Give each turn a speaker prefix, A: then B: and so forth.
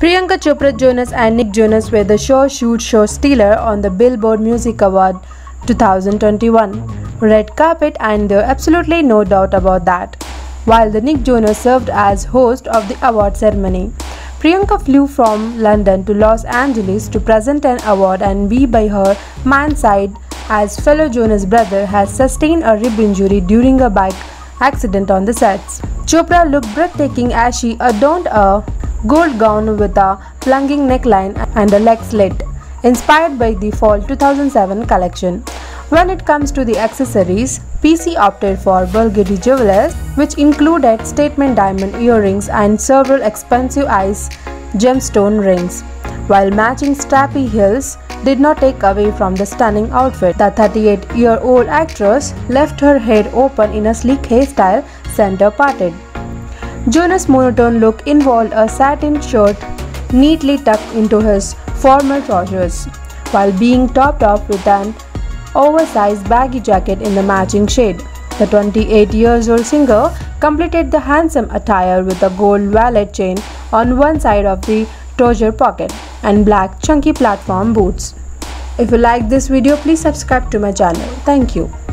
A: Priyanka Chopra Jonas and Nick Jonas were the show stealer on the Billboard Music Award 2021 red carpet, and there absolutely no doubt about that. While the Nick Jonas served as host of the award ceremony, Priyanka flew from London to Los Angeles to present an award and be by her man's side as fellow Jonas brother has sustained a rib injury during a bike accident on the sets. Chopra looked breathtaking as she adorned a gold gown with a plunging neckline and a leg slit, inspired by the fall 2007 collection. When it comes to the accessories, PC opted for Bulgari jewelers, which included statement diamond earrings and several expensive ice gemstone rings, while matching strappy heels did not take away from the stunning outfit. The 38-year-old actress left her hair open in a sleek hairstyle, center parted. Jonas' monotone look involved a satin shirt neatly tucked into his formal trousers, while being topped off with an oversized baggy jacket in the matching shade. The 28-year-old singer completed the handsome attire with a gold wallet chain on one side of the trouser pocket and black chunky platform boots. If you like this video, please subscribe to my channel. Thank you.